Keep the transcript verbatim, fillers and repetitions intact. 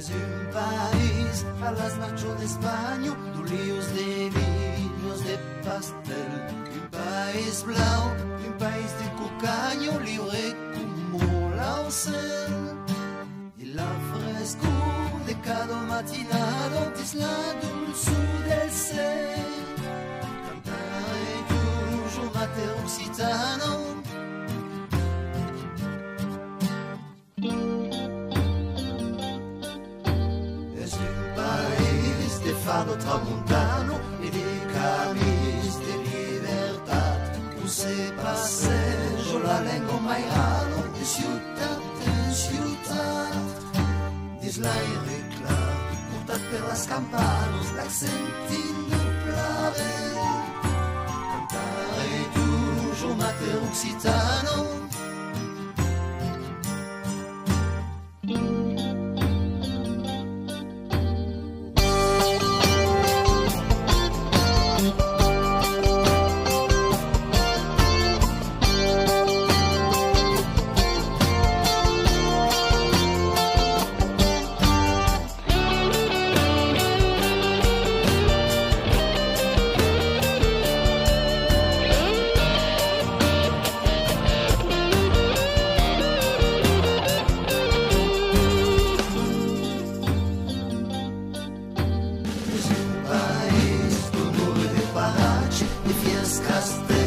És un país a las nachos de España, d'olius de vinos de pastel. Un país blau, un país de cucaño, libre como la ocel. Y la frescura de cada matinado es la dulzura del ser. Cantaré toujours mater occitano. Fado tramontano e di camis de libertà, où se passeggio la lingua maiano di ciutat in ciutat. Dis l'aire clar, portat per las campanos, l'accentin de plave. Cantare toujours mater occitano. Castell